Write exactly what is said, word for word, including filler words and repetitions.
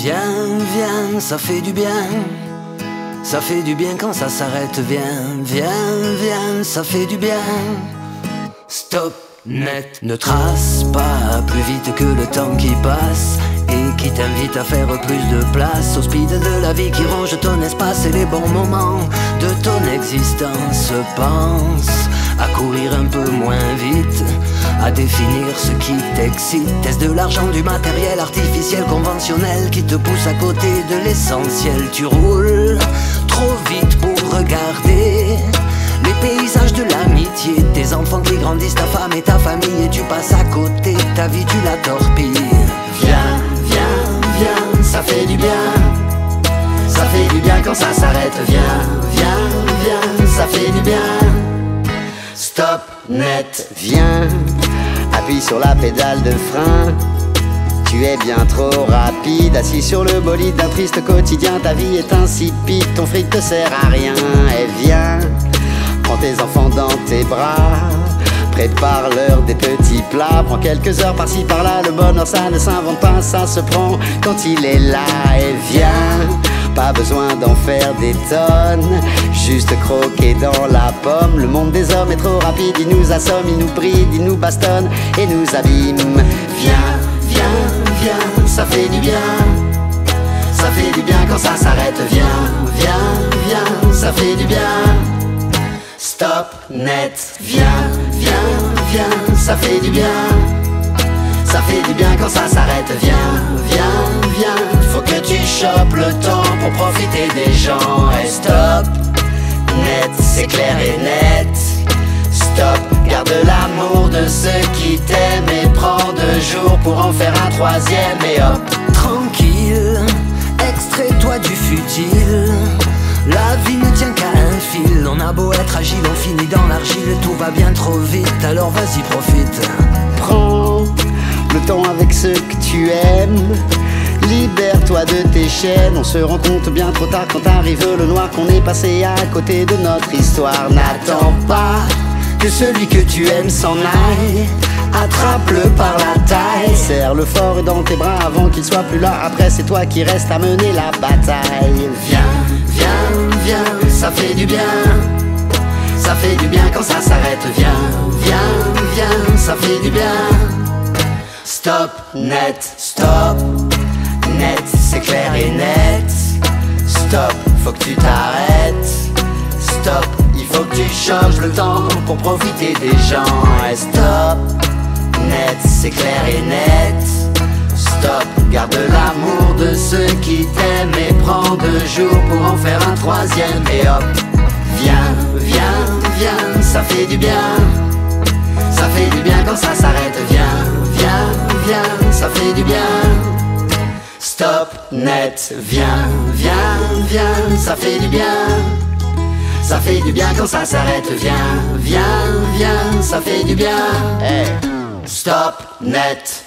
Viens, viens, ça fait du bien. Ça fait du bien quand ça s'arrête. Viens, viens, viens, ça fait du bien. Stop, net, ne trace pas plus vite que le temps qui passe et qui t'invite à faire plus de place au speed de la vie qui ronge ton espace et les bons moments de ton existence. Pense à courir un peu moins vite, à définir ce qui t'excite. Est-ce de l'argent, du matériel artificiel conventionnel qui te pousse à côté de l'essentiel? Tu roules trop vite pour regarder les paysages de l'amitié, tes enfants qui grandissent, ta femme et ta famille, et tu passes à côté, ta vie tu la torpilles. Viens, viens, viens, ça fait du bien. Ça fait du bien quand ça s'arrête. Viens, viens, viens, ça fait du bien. Stop, net, viens, appuie sur la pédale de frein. Tu es bien trop rapide, assis sur le bolide d'un triste quotidien. Ta vie est insipide, ton fric te sert à rien. Et viens, prends tes enfants dans tes bras, prépare-leur des petits plats. Prends quelques heures par-ci par-là, le bonheur ça ne s'invente pas, ça se prend quand il est là. Et viens, pas besoin d'en faire des tonnes, juste croquer dans la pomme. Le monde des hommes est trop rapide, il nous assomme, il nous bride, il nous bastonne et nous abîme. Viens, viens, viens, ça fait du bien. Ça fait du bien quand ça s'arrête. Viens, viens, viens, ça fait du bien. Stop, net, viens, viens, viens, ça fait du bien. Ça fait du bien quand ça s'arrête. Viens, viens, viens, faut que tu chopes le temps pour profiter des gens. Et stop, net, c'est clair et net. Stop, garde l'amour de ceux qui t'aiment et prends deux jours pour en faire un troisième. Et hop, tranquille, extrais-toi du futile. La vie ne tient qu'à un fil. On a beau être agile, on finit dans l'argile. Tout va bien trop vite, alors vas-y profite. Prends le temps avec ceux que tu aimes, libère-toi de tes chaînes. On se rend compte bien trop tard quand arrive le noir qu'on est passé à côté de notre histoire. N'attends pas que celui que tu aimes s'en aille, attrape-le par la taille, serre-le fort dans tes bras avant qu'il soit plus là. Après c'est toi qui reste à mener la bataille. Viens, viens, viens, ça fait du bien. Ça fait du bien quand ça s'arrête. Viens, viens, viens, ça fait du bien. Stop, net, stop, net, c'est clair et net. Stop, faut que tu t'arrêtes. Stop, il faut que tu changes le temps pour profiter des gens. Et stop, net, c'est clair et net. Stop, garde l'amour de ceux qui t'aiment et prends deux jours pour en faire un troisième. Et hop, viens, viens, viens, ça fait du bien. Ça fait du bien quand ça s'arrête. Viens, viens, viens, ça fait du bien. Stop, net, viens, viens, viens, ça fait du bien. Ça fait du bien quand ça s'arrête. Viens, viens, viens, ça fait du bien. Hey. Stop, net.